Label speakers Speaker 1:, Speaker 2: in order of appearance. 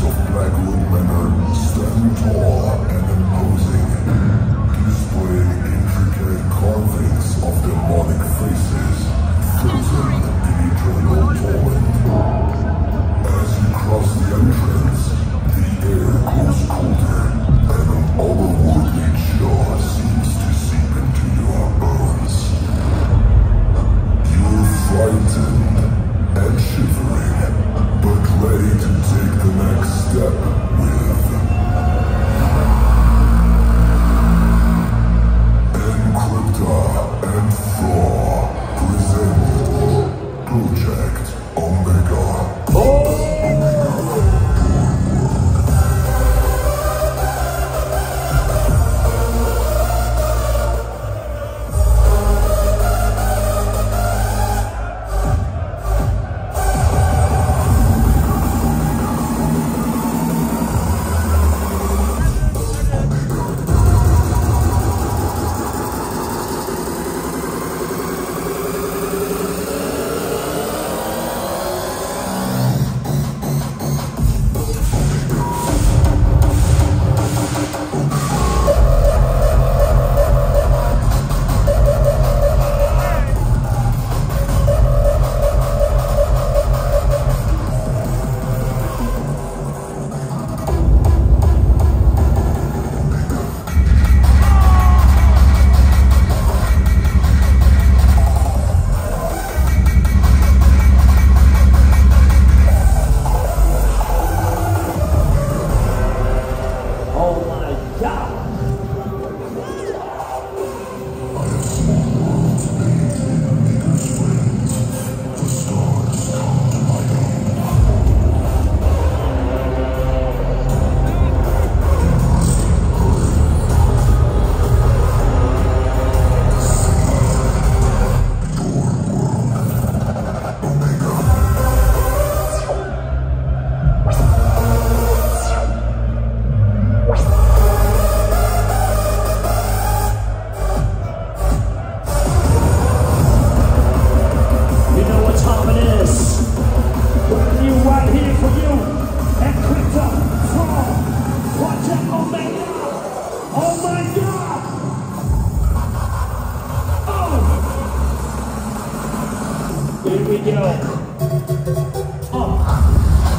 Speaker 1: of Blackwood Manor stand tall and imposing, displaying intricate carvings of demonic faces, frozen in eternal torment. As you cross the entrance, the air grows colder, and an otherworldly chill seems to seep into your bones. You're frightened and shivering, but ready to take the next step with NCrypta and Fraw present Project Omega.
Speaker 2: Here we go.